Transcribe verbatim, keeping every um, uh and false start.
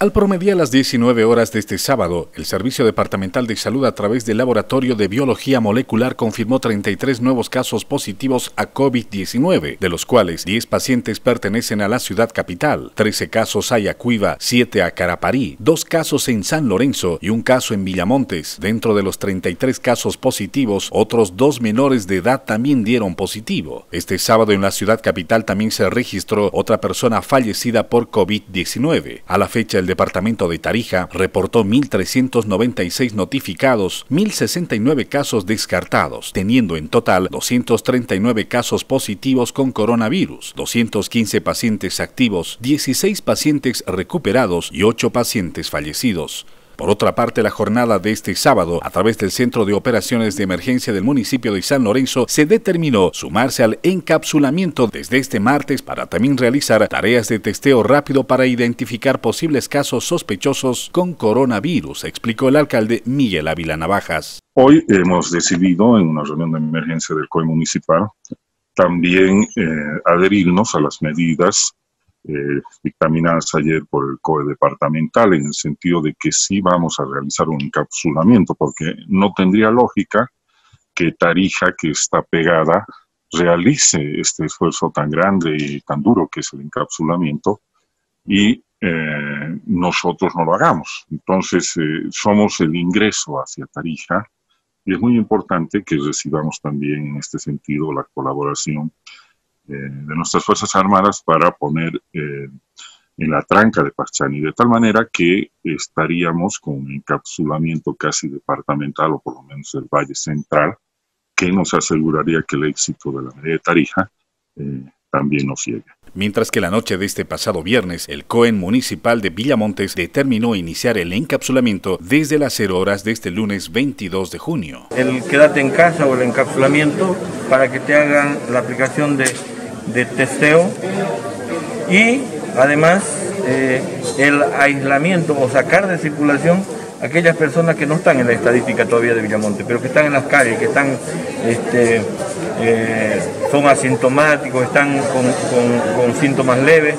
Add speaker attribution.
Speaker 1: Al promediar las diecinueve horas de este sábado, el Servicio Departamental de Salud a través del Laboratorio de Biología Molecular confirmó treinta y tres nuevos casos positivos a COVID diecinueve, de los cuales diez pacientes pertenecen a la ciudad capital, trece casos hay a Cuiva, siete a Caraparí, dos casos en San Lorenzo y un caso en Villamontes. Dentro de los treinta y tres casos positivos, otros dos menores de edad también dieron positivo. Este sábado en la ciudad capital también se registró otra persona fallecida por COVID diecinueve. A la fecha, el Departamento de Tarija reportó mil trescientos noventa y seis notificados, mil sesenta y nueve casos descartados, teniendo en total doscientos treinta y nueve casos positivos con coronavirus, doscientos quince pacientes activos, dieciséis pacientes recuperados y ocho pacientes fallecidos. Por otra parte, la jornada de este sábado, a través del Centro de Operaciones de Emergencia del municipio de San Lorenzo, se determinó sumarse al encapsulamiento desde este martes para también realizar tareas de testeo rápido para identificar posibles casos sospechosos con coronavirus, explicó el alcalde Miguel Ávila Navajas.
Speaker 2: Hoy hemos decidido, en una reunión de emergencia del C O E municipal, también eh, adherirnos a las medidas Eh, dictaminadas ayer por el C O E departamental, en el sentido de que sí vamos a realizar un encapsulamiento, porque no tendría lógica que Tarija, que está pegada, realice este esfuerzo tan grande y tan duro que es el encapsulamiento y eh, nosotros no lo hagamos. Entonces eh, somos el ingreso hacia Tarija y es muy importante que recibamos también en este sentido la colaboración de nuestras Fuerzas Armadas para poner eh, en la tranca de Pachani, de tal manera que estaríamos con un encapsulamiento casi departamental, o por lo menos del Valle Central, que nos aseguraría que el éxito de la medida de Tarija eh, también nos llegue.
Speaker 1: Mientras que la noche de este pasado viernes, el C O E municipal de Villamontes determinó iniciar el encapsulamiento desde las cero horas de este lunes veintidós de junio.
Speaker 3: El quédate en casa o el encapsulamiento para que te hagan la aplicación de, de testeo y además eh, el aislamiento o sacar de circulación aquellas personas que no están en la estadística todavía de Villamontes, pero que están en las calles, que están, este, eh, son asintomáticos, están con, con, con síntomas leves.